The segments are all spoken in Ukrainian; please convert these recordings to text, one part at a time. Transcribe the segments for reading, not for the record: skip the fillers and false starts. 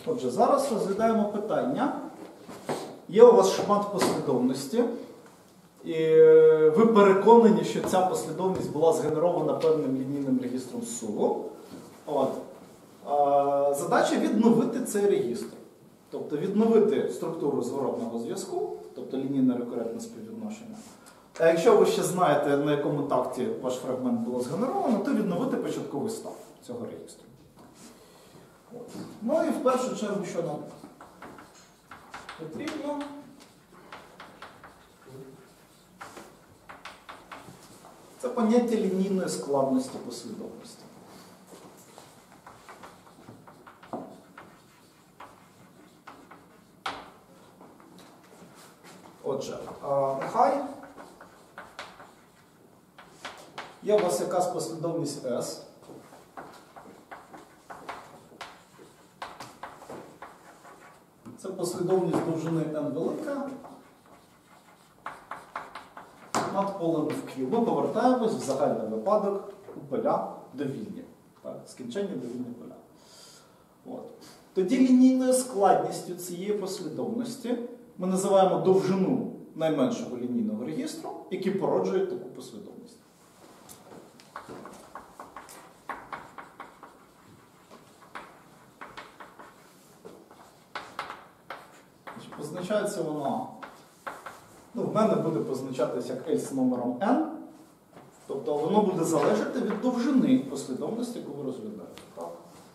Отже, зараз розглядаємо питання. Є у вас шмат послідовності, і ви переконані, що ця послідовність була згенерована певним лінійним регістром ссуву. Задача відновити цей регістр. Тобто відновити структуру зворотного зв'язку, тобто лінійне рекурентне співвідношення. А якщо ви ще знаєте, на якому такті ваш фрагмент було згенеровано, то відновити початковий став цього регістру. Ну і в першу чергу, що нам потрібно? Це поняття лінійної складності послідовності. Отже, нехай є у вас якась послідовність S. Це послідовність довжини n велика над полем в Q. Ми повертаємось в загальний випадок у поля довільні. Скінчення довільні поля. Тоді лінійною складністю цієї послідовності ми називаємо довжину найменшого лінійного регістру, який породжує таку послідовність. Позначається вона, в мене буде позначатися як L з номером n, тобто воно буде залежати від довжини послідовності, яку ви розглядаєте. Так?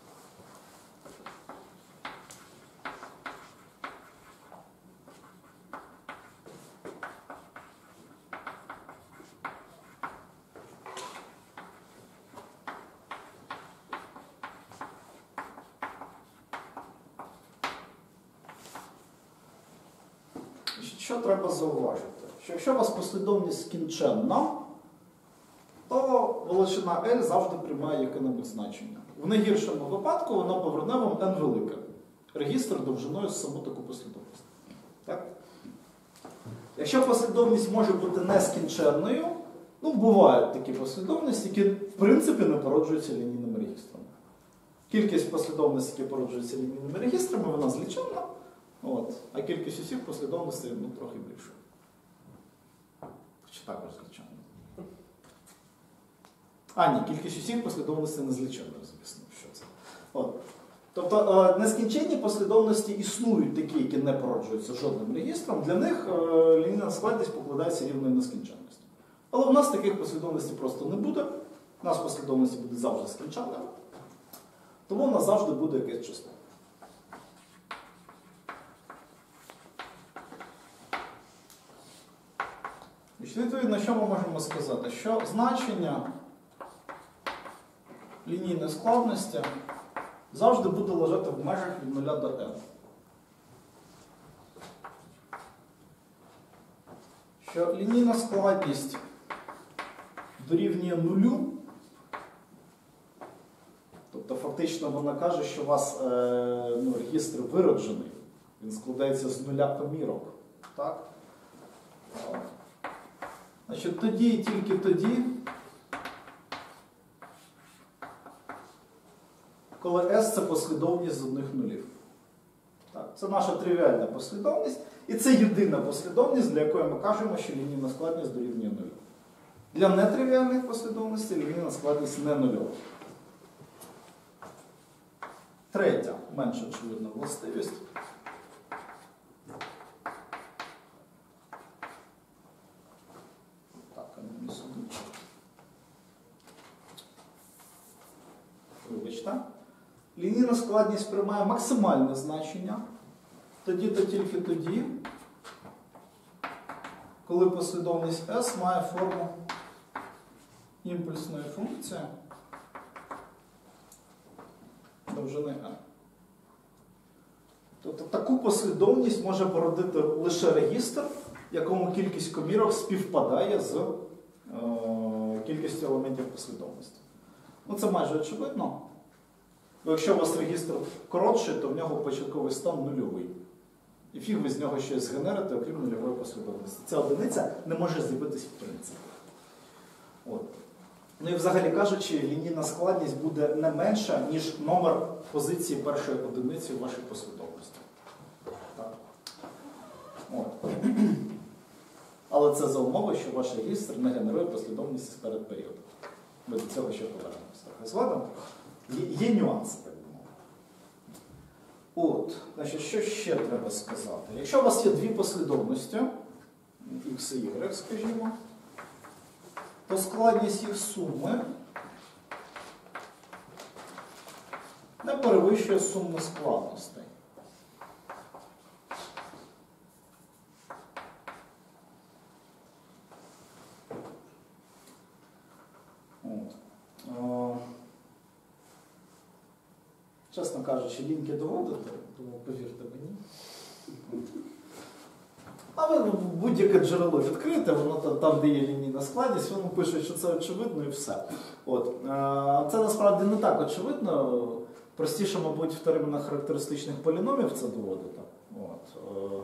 Що треба зауважити? Що якщо у вас послідовність скінченна, то величина L завжди приймає яке-небудь значення. В найгіршому випадку вона поверне вам n велике. Регістр довжиною з саму таку послідовність. Так? Якщо послідовність може бути нескінченною, бувають такі послідовності, які в принципі не породжуються лінійними регістрами. Кількість послідовностей, які породжуються лінійними регістрами, вона зліченна. А кількість усіх послідовностей трохи більше. Чи також зліченна? Ні, кількість усіх послідовностей не зліченна, звісно, що це. Тобто нескінченні послідовності існують такі, які не породжуються жодним регістром, для них лінійна складність покладається рівною нескінченністю. Але в нас таких послідовностей просто не буде, у нас послідовності буде завжди скінченними, тому в нас завжди буде якесь число. Відповідно, що ми можемо сказати? Що значення лінійної складності завжди буде лежати в межах від 0 до n. Що лінійна складність дорівнює 0, тобто фактично вона каже, що у вас регістр вироджений, він складається з 0 помірок. Так? Значить, тоді і тільки тоді, коли S – це послідовність з одних нулів. Так, це наша тривіальна послідовність, і це єдина послідовність, для якої ми кажемо, що лінійна складність дорівнює 0. Для нетривіальних послідовностей лінійна складність не нульова. Третя, менш очевидна властивість. Вибачте. Лінійна складність приймає максимальне значення тоді-то тільки тоді, коли послідовність S має форму імпульсної функції довжини n. Тобто таку послідовність може породити лише регістр, якому кількість комірок співпадає з кількістю елементів послідовності. Це майже очевидно. Бо якщо у вас регістр коротший, то в нього початковий стан нульовий. І фіг ви з нього щось згенерите, окрім нульової послідовності. Ця одиниця не може з'явитись в принципі. Ну і взагалі кажучи, лінійна складність буде не менша, ніж номер позиції першої одиниці в вашій послідовності. Так. От. Але це за умови, що ваш регістр не генерує послідовність з перед періодом. Ми до цього ще повернемося трохи згодом. Є нюанси, так би мовити. От, значить, що ще треба сказати? Якщо у вас є дві послідовності, x і y, скажімо, то складність їх суми не перевищує суму складностей. Чесно кажучи, ліньки доводити, тому повірте мені. А ви будь-яке джерело відкрите, воно там, де є лінійна складність, воно пише, що це очевидно і все. От. Це насправді не так очевидно. Простіше, мабуть, в термінах характеристичних поліномів це доводити. От.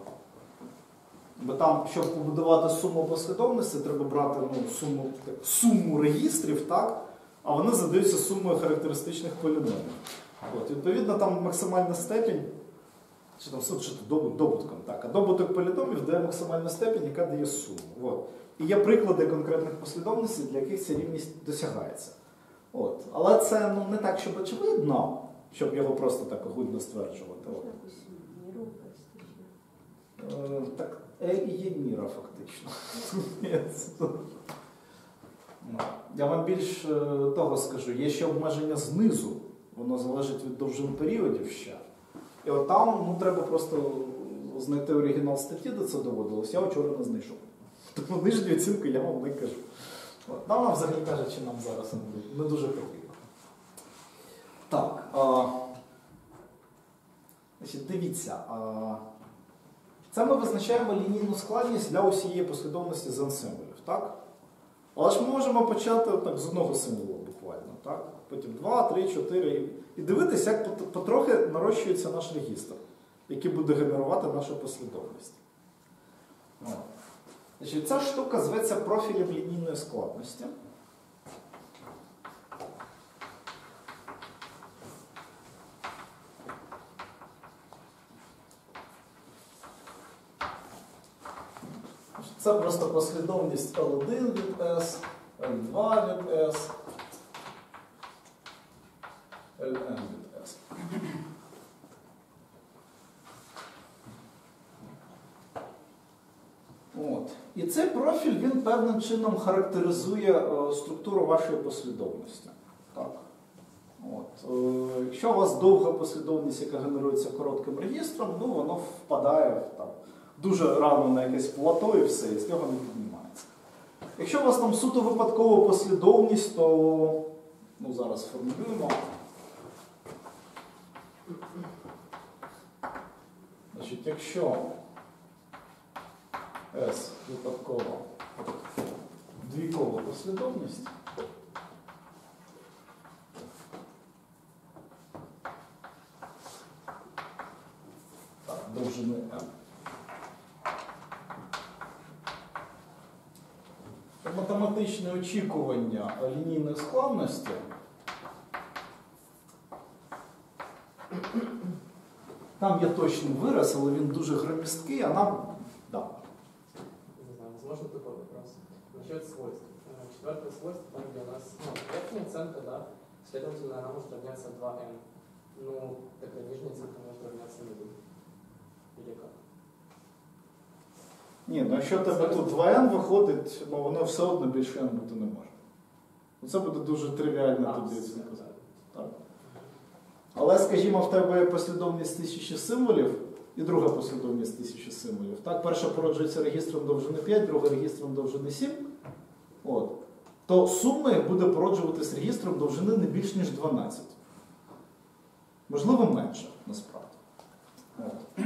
Бо там, щоб побудувати суму послідовності, треба брати суму регістрів, так? А вони задаються сумою характеристичних поліномів. От. Відповідно, там максимальна степінь, чи там добутком, так, а добуток поліномів дає максимальну степінь, яка дає суму. От. І є приклади конкретних послідовностей, для яких ця рівність досягається. От. Але це не так, щоб очевидно, щоб його просто так огульно стверджувати. От. Так, і є міра, фактично. Я вам більш того скажу, є ще обмеження знизу, воно залежить від довжин періодів ще. І от там треба просто знайти оригінал статті, де це доводилось, я вчора не знайшов. Тому нижню оцінку я вам не кажу. От. Нам, взагалі кажучи, нам зараз не дуже потрібно. Так, значить, дивіться. Це ми визначаємо лінійну складність для усієї послідовності з n-символів, так? Але ж ми можемо почати так, з одного символу буквально, так? Потім 2, 3, 4 і дивитися, як потрохи нарощується наш регістр, який буде генерувати нашу послідовність. Значить, ця штука зветься профілем лінійної складності. Це просто послідовність L1 від S, L2 від S, Ln від S. От. І цей профіль, він певним чином характеризує структуру вашої послідовності. Так. От. Якщо у вас довга послідовність, яка генерується коротким регістром, ну, воно впадає там, дуже рано на якесь плато і все, і з нього не піднімається. Якщо у вас там суто випадкова послідовність, то ну, зараз формулюємо. Значить, якщо S випадкова двійкова послідовність, так, довжини n, то математичне очікування лінійної складності там є точний вираз, але він дуже громісткий, а нам... Да. Не знаю, возможно, такой вопрос. Насчет свойств. Четвертое свойство, там, где у нас верхняя оценка, да, следовательно, она может равняться 2n. Ну, тогда нижняя оценка может равняться 0. Или как? Ні, ну якщо тебе тут 2n виходить, ну воно все одно більше n бути не може. Це буде дуже тривіально тоді оцінка. Так. Але, скажімо, в тебе є послідовність 1000 символів і друга послідовність 1000 символів. Так, перша породжується регістром довжини 5, друга регістром довжини 7. От. То сума їх буде породжуватись регістром довжини не більш ніж 12. Можливо, менше, насправді. От.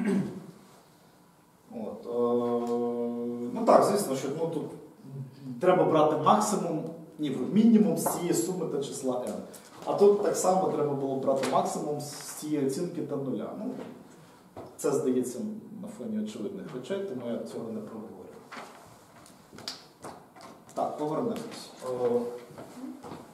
От. Ну так, звісно, що ну, тут треба брати максимум, мінімум з цієї суми та числа n. А тут так само треба було брати максимум з цієї оцінки та нуля. Ну, це, здається, на фоні очевидних речей, тому я цього не проговорю. Так, повернемось.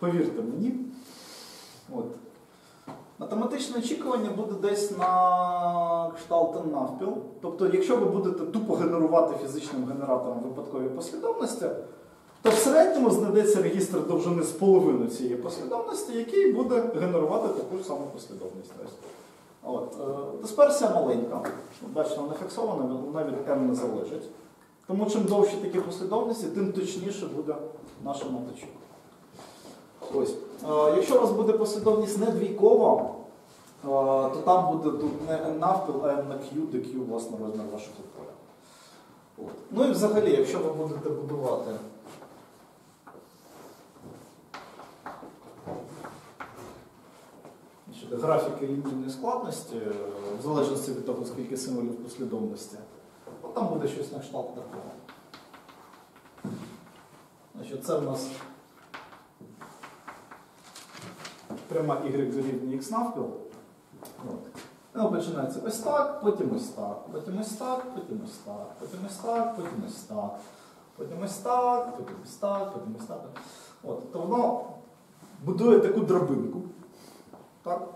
повірте мені. От. Математичне очікування буде десь на кшталт навпіл. Тобто, якщо ви будете тупо генерувати фізичним генератором випадкові послідовності, то в середньому знайдеться регістр довжини з половиною цієї послідовності, який буде генерувати таку ж саму послідовність. От. Дисперсія маленька. Бачите, вона фіксована, вона від n не залежить. Тому чим довші такі послідовності, тим точніше буде наша моточка. Ось. Якщо у вас буде послідовність не двійкова, то там буде тут не n навпіл, а n на q, де q власне розмір вашого поля. От. Ну і взагалі, якщо ви будете будувати графіки лінійної складності, в залежності від того, скільки символів послідовності, от там буде щось на кшталт такого. Значить, це в нас пряма y дорівнює x навпіл. Воно починається ось так, потім ось так, потім ось так, потім ось так, потім ось так, потім ось так, потім ось так, потім ось так, потім ось так. От, то воно будує таку драбинку. Так?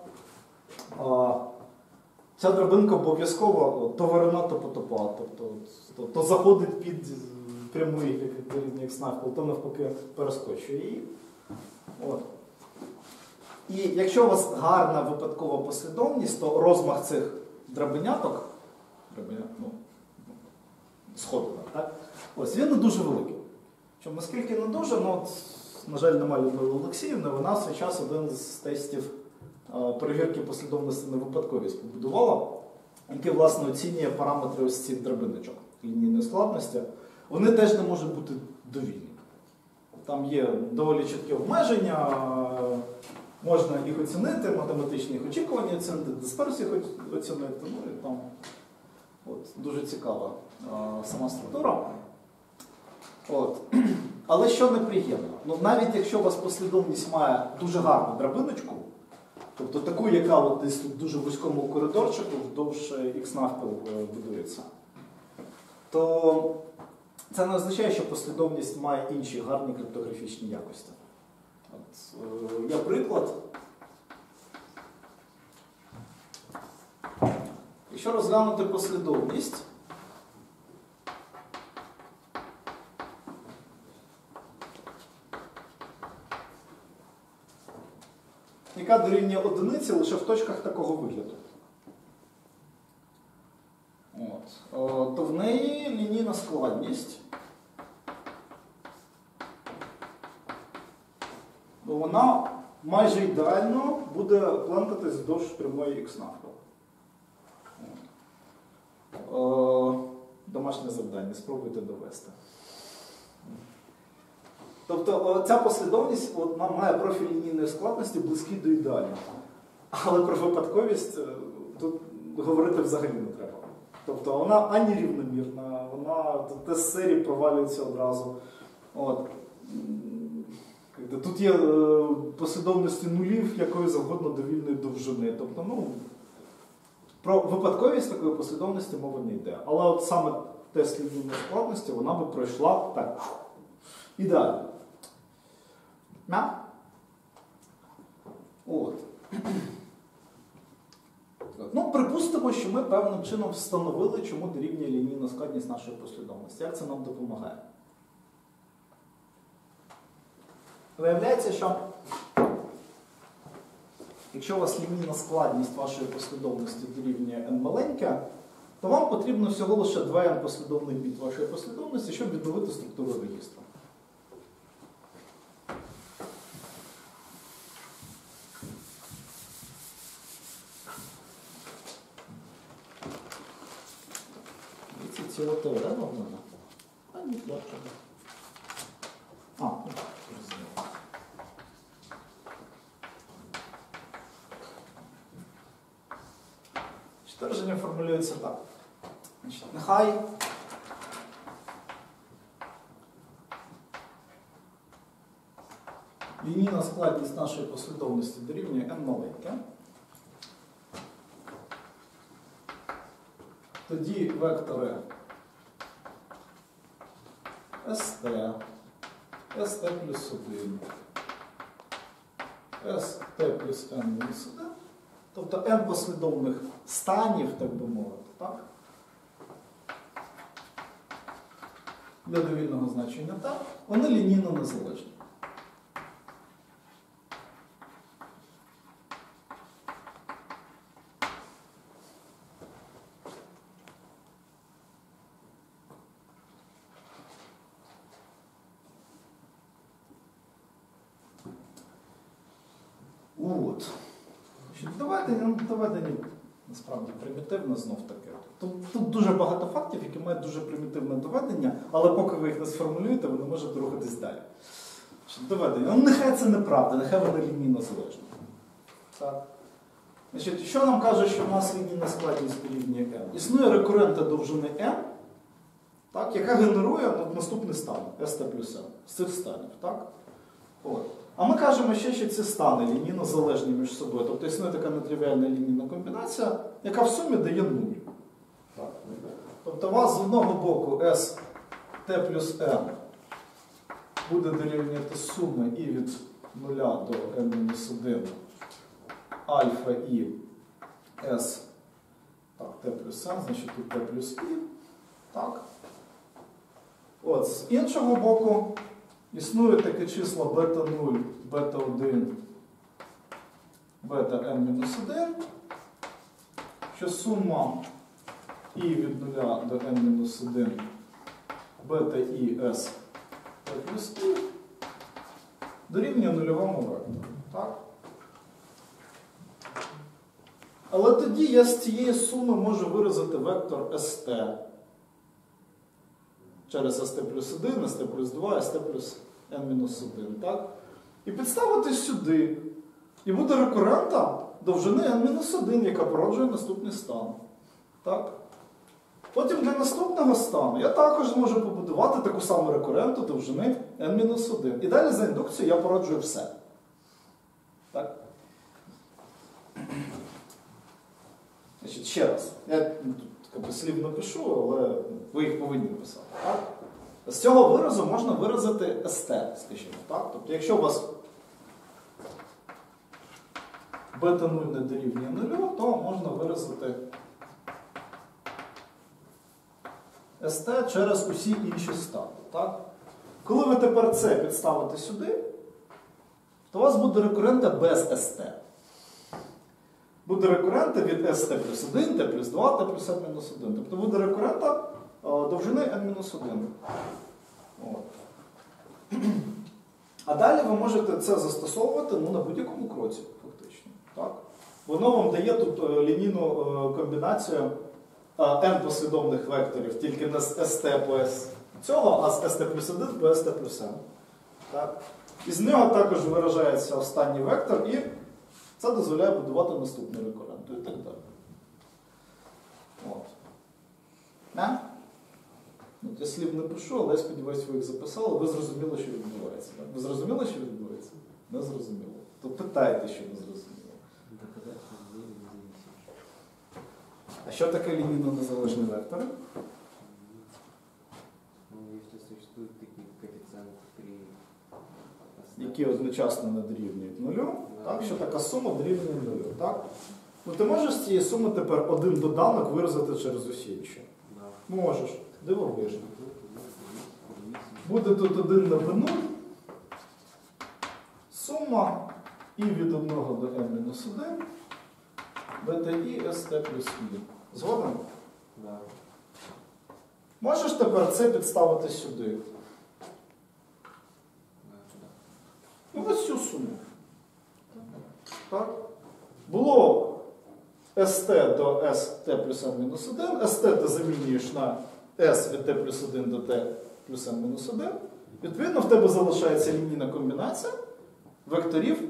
Ця драбинка обов'язково то вирина, то потопа. Тобто то заходить під пряму y дорівнює x навпіл, то навпаки перескочує її. От. І якщо у вас гарна випадкова послідовність, то розмах цих драбиняток, сходинок, так? Ось, він не дуже великий. Чому, наскільки не дуже, от, на жаль, немає Людмили Олексіївни, вона в свій час один з тестів перевірки послідовності на випадковість побудувала, який, власне, оцінює параметри ось цих драбиночок лінійної складності. Вони теж не можуть бути довільні. Там є доволі чіткі обмеження, можна їх оцінити, математичні їх очікування оцінити, дисперсію оцінити. Ну, і там от, дуже цікава сама структура. От. Але що неприємно? Ну, навіть якщо у вас послідовність має дуже гарну драбиночку, тобто таку, яка от десь в дуже вузькому коридорчику вдовж x навпіл будується, то це не означає, що послідовність має інші гарні криптографічні якості. От, я приклад. Якщо розглянути послідовність, яка дорівнює одиниці лише в точках такого вигляду, от, то в неї лінійна складність, вона майже ідеально буде плентатись вздовж прямої x навпіл. Домашнє завдання, спробуйте довести. Тобто ця послідовність вона має профіль лінійної складності близький до ідеального. Але про випадковість тут говорити взагалі не треба. Тобто вона ані рівномірна, вона тест серії провалюється одразу. От. Тут є послідовності нулів якої завгодно довільної довжини. Тобто, ну, про випадковість такої послідовності мова не йде. Але от саме тест лінійної складності вона би пройшла так. Ідеально. От. Ну, припустимо, що ми певним чином встановили, чому дорівнює лінійна складність нашої послідовності. Як це нам допомагає? Виявляється, що якщо у вас лінійна складність вашої послідовності дорівнює n маленька, то вам потрібно всього лише 2n послідовних біт вашої послідовності, щоб відновити структуру регістру. Це ціла теорема в мене? А ні, плачу. Твердження формулюється так. Значить, нехай лінійна складність нашої послідовності дорівнює n маленьке. Тоді вектори st, st плюс 1, st плюс n мінус 1. Тобто n послідовних станів, так би мовити, так? Для довільного значення так, вони лінійно незалежні. От. Доведення насправді примітивне знов таки. Тут дуже багато фактів, які мають дуже примітивне доведення, але поки ви їх не сформулюєте, ви не можете рухатись далі. Доведення. Ну, нехай це неправда, нехай вони лінійно залежні. Так. Значить, що нам каже, що в нас лінійна складність дорівнює n? Існує рекурентна довжини n, так, яка генерує наступний стан st плюс n з цих станів. Так? От. А ми кажемо ще, що ці стани лінійно залежні між собою. Тобто існує така нетривіальна лінійна комбінація, яка в сумі дає 0. Так. Тобто у вас з одного боку st плюс n буде дорівнювати суми і від 0 до n-1 альфа і s так, t плюс n, значить тут t плюс i. Так. От, з іншого боку існують такі числа бета 0, бета 1, бета n-1, що сума і від 0 до n-1 бета і s t плюс i дорівнює нульовому вектору. Так? Але тоді я з цієї суми можу виразити вектор st через st плюс 1, st плюс 2, st плюс n-1. Так? І підставити сюди. І буде рекуррента довжини n-1, яка породжує наступний стан. Так? Потім для наступного стану я також зможу побудувати таку саму рекурренту довжини n-1. І далі за індукцією я породжую все. Так? Значить, ще раз. Я тут слів напишу, але ви їх повинні писати. Так? З цього виразу можна виразити st, скажімо. Так? Тобто, якщо у вас бета 0 не дорівнює 0, то можна виразити st через усі інші стани. Так? Коли ви тепер це підставите сюди, то у вас буде рекуррента без st. Буде рекуррента від st плюс 1, t плюс 2, t плюс n-1. Тобто буде рекуррента довжини n-1. А далі ви можете це застосовувати на будь-якому кроці, фактично. Так? Воно вам дає тут лінійну комбінацію n послідовних векторів, тільки не з st плюс цього, а з st плюс 1 по st плюс n. Так? І з нього також виражається останній вектор, і це дозволяє будувати наступну рекурренту і так далі. От. Не? Я слів не пишу, але я сподіваюся, ви їх записали. Ви зрозуміли, що відбувається. Так? Ви зрозуміли, що відбувається? Не зрозуміло. То питайте, що не зрозуміло. А що таке лінійно незалежні вектори? Які одночасно не дорівнюють нулю. Так? Що така сума дорівнює нулю. Так? Ну, ти можеш з цієї суми тепер один доданок виразити через усі інші? Можеш. Дивовижно. Буде тут 1 на b0. Сума і від 1 до n-1 бета і st плюс i. Згоден? Да. Можеш тепер це підставити сюди? Ну, ось цю суму. Так? Було st до st плюс n-1. st ти замінюєш на s від t плюс 1 до t плюс n-1. Відповідно, в тебе залишається лінійна комбінація векторів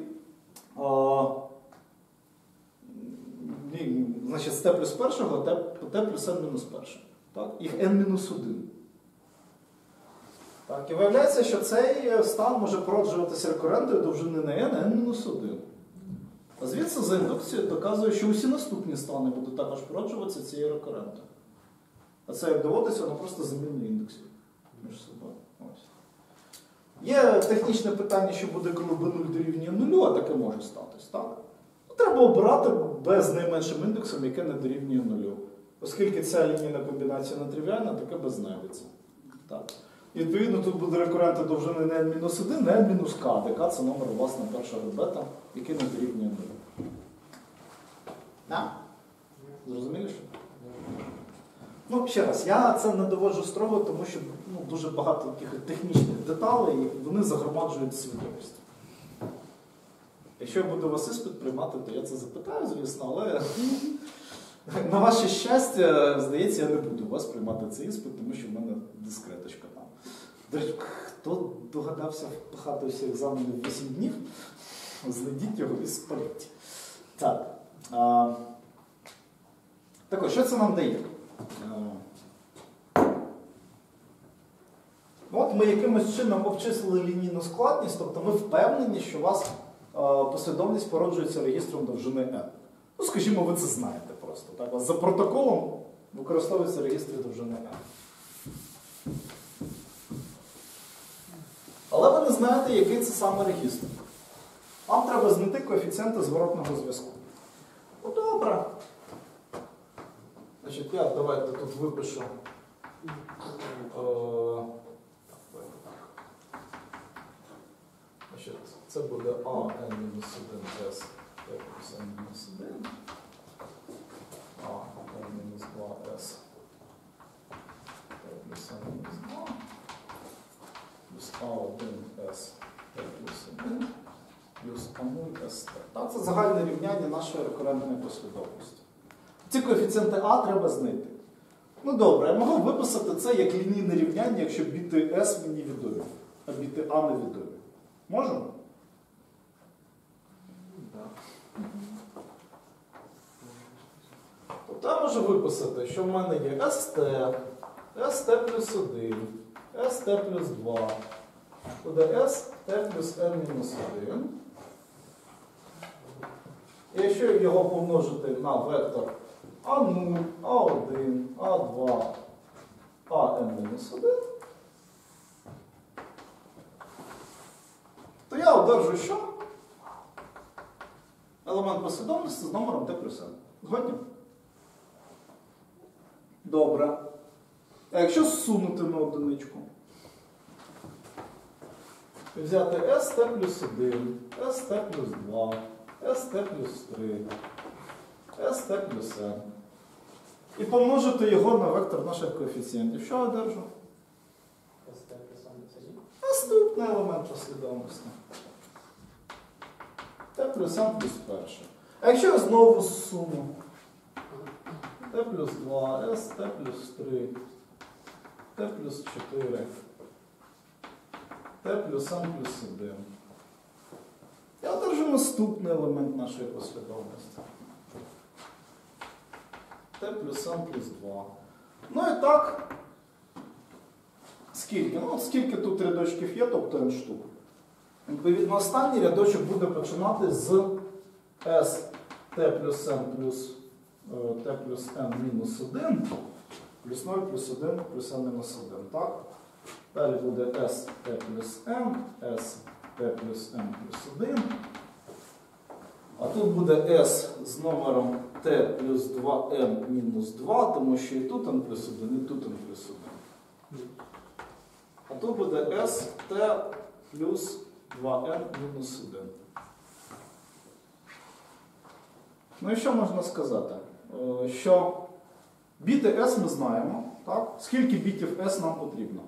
значить, з t плюс 1 по t плюс n-1. Так? Їх n-1. Так, і виявляється, що цей стан може породжуватися рекуррентою довжини на n, n-1. А звідси за індукцією доказує, що усі наступні стани будуть також породжуватися цією рекуррентою. А це як доводиться, воно просто замінює індексів між собою. Ось. Є технічне питання, що буде, коли b0 дорівнює 0, а таке може статись, так? Треба обирати b з найменшим індексом, яке не дорівнює 0. Оскільки ця лінійна комбінація нетривіальна, таке b знайдеться. Так. І відповідно тут буде рекуррентна довжини не n-1, не n-k, де k це номер, власне, першого бета, який не дорівнює 0. Так? Зрозуміли, що? Ну, ще раз, я це не доводжу строго, тому що дуже багато таких технічних деталей, і вони загромаджують свідомість. Якщо я буду вас іспит приймати, то я це запитаю, звісно, але на ваше щастя, здається, я не буду вас приймати цей іспит, тому що в мене дискреточка там. До речі, хто догадався впихати всі екзамени в 8 днів, знайдіть його і спаліть. Так. Так ось, що це нам дає? От ми якимось чином обчислили лінійну складність, тобто ми впевнені, що у вас послідовність породжується регістром довжини n. Ну, скажімо, ви це знаєте просто. Так? У вас за протоколом використовується регістр довжини n. Але ви не знаєте, який це саме регістр. Вам треба знайти коефіцієнти зворотного зв'язку. Ну, добре. Значить, я давайте тут випишу. Значить, це буде AN-1S плюс N-1, AN-2S плюс N-2, плюс A1S плюс 1, плюс A0ST. Так, це загальне рівняння нашої рекуррентної послідовності. Ці коефіцієнти А треба знайти. Ну добре, я можу виписати це як лінійне рівняння, якщо біти S мені відомі, а біти А не відомі. Можемо? Так. Тобто я можу виписати, що в мене є ST, ST плюс 1, ST плюс 2, буде ST плюс N-1. І якщо його помножити на вектор А0, А1, А2, АN-1, то я одержу що? Елемент послідовності з номером T плюс N. Згодні? Добре. А якщо зсунути на одиничку? Взяти ST плюс 1, ST плюс 2, ST плюс 3, ST плюс N. І помножити його на вектор наших коефіцієнтів. Що я одержу? ST плюс N. Наступний елемент послідовності. T плюс N плюс перше. А якщо я знову зсуну? T плюс 2, S, T плюс 3, T плюс 4, T плюс N плюс 1. Я одержу наступний елемент нашої послідовності. T плюс N плюс 2. Ну і так, скільки? Ну, скільки тут рядочків є, тобто n штук. Відповідно, останній рядочок буде починати з S, T плюс N плюс T плюс N мінус 1, плюс 0 плюс 1 плюс N мінус 1. Так? Далі буде S, T плюс N, S, T плюс N плюс 1. А тут буде S з номером T плюс 2N мінус 2, тому що і тут N плюс 1, і тут N плюс 1. А тут буде S, T плюс 2N мінус 1. Ну і що можна сказати? Що біти S ми знаємо, так? Скільки бітів S нам потрібно?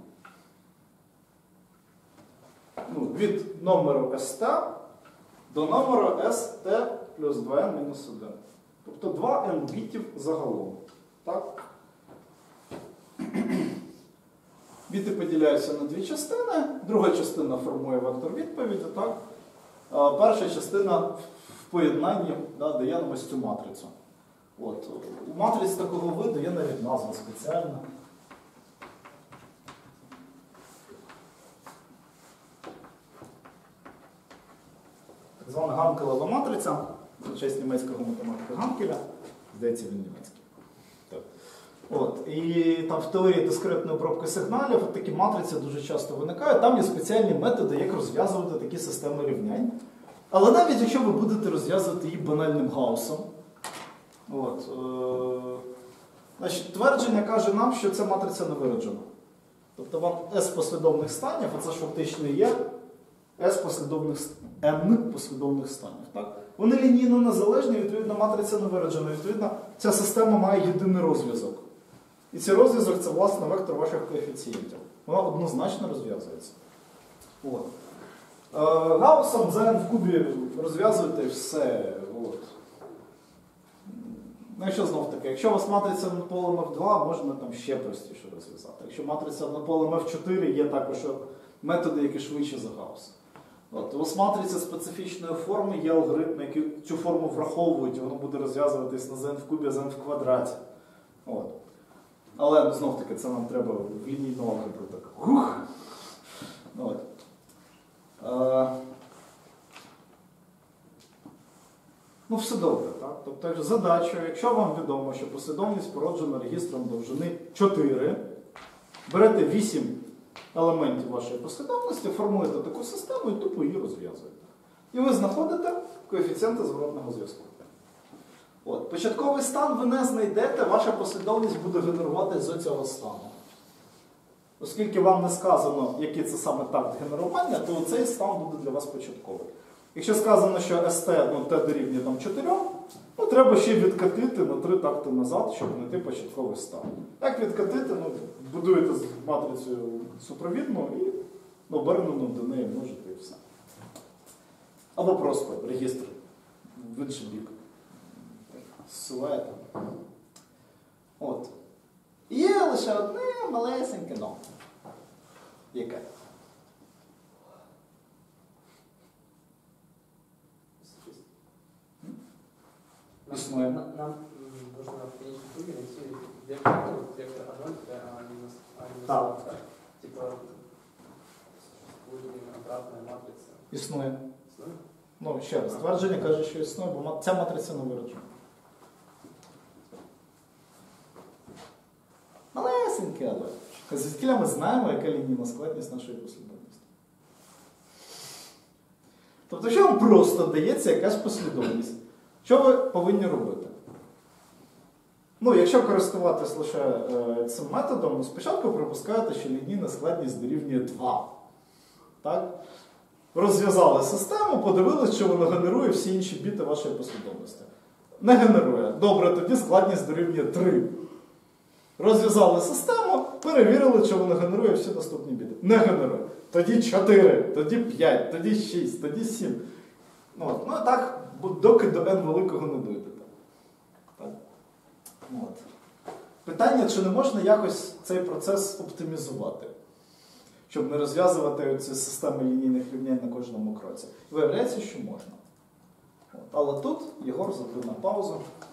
Ну, від номеру ST до номеру ST плюс 2N мінус 1. Тобто 2N бітів загалом. Так? Біти поділяються на дві частини. Друга частина формує вектор відповіді. Так? Перша частина в поєднанні дає нам ось цю матрицю. От. У матриць такого виду є навіть назва спеціальна. Так звана Ганкелева матриця, на честь німецького математика Ганкеля. Здається, він німецький. Так. От. І там в теорії дискретної обробки сигналів от такі матриці дуже часто виникають. Там є спеціальні методи, як розв'язувати такі системи рівнянь. Але навіть якщо ви будете розв'язувати її банальним гаусом, от, значить, твердження каже нам, що ця матриця не вироджена. Тобто вам S послідовних станів, а це ж фактично є S послідовних, N послідовних станів. Так? Вони лінійно незалежні, відповідно, матриця не вироджена. Відповідно, ця система має єдиний розв'язок. І цей розв'язок – це, власне, вектор ваших коефіцієнтів. Вона однозначно розв'язується. От. Гаусом за n в кубі розв'язуєте все. От. Ну, якщо знов таки, якщо у вас матриця однополем F2, можна там ще простіше розв'язати. Якщо матриця однополем F4, є також методи, які швидше за Гаусса. От. У вас матриця специфічної форми, є алгоритми, які цю форму враховують, і воно буде розв'язуватись не з n в кубі, а з n в квадраті. От. Але знов таки це нам треба в лінійну алгебру так. От. Ну, все добре, так? Тобто задача, якщо вам відомо, що послідовність породжена регістром довжини 4, берете 8 елементів вашої послідовності, формуєте таку систему і тупо її розв'язуєте. І ви знаходите коефіцієнти зворотного зв'язку. От. Початковий стан ви не знайдете, ваша послідовність буде генерувати з цього стану. Оскільки вам не сказано, який це саме такт генерування, то цей стан буде для вас початковий. Якщо сказано, що ST, ну, T дорівнює там 4, ну, треба ще відкатити на 3 такти назад, щоб знайти початковий стан. Як відкатити? Ну, будуєте матрицю супровідну і обернено до неї множите і все. Або просто регістр в інший бік. Зсилаєте. От. Є лише одне малесеньке «но». Яке? Існує. Нам нужно в конечном итоге найти вектор, вектор А0, Так. типа обратная матрица. Існує. Існує? Ну, ще раз, твердження каже, що існує, бо ця матриця не вироджена. Малесеньке, але. Звідкіля ми знаємо, яка лінійна складність нашої послідовності. Тобто, якщо вам просто дається якась послідовність, що ви повинні робити? Ну, якщо користуватись лише цим методом, спочатку припускаєте, що лінійна складність дорівнює 2. Так? Розв'язали систему, подивилися, що вона генерує всі інші біти вашої послідовності. Не генерує. Добре, тоді складність дорівнює 3. Розв'язали систему, перевірили, чи вона генерує всі наступні біти. Не генерує. Тоді 4, тоді 5, тоді 6, тоді 7. Ну і так, доки до n великого не дойдете. Так? От. Питання, чи не можна якось цей процес оптимізувати, щоб не розв'язувати ці системи лінійних рівнянь на кожному кроці. Виявляється, що можна. От. Але тут Єгор зробив на паузу.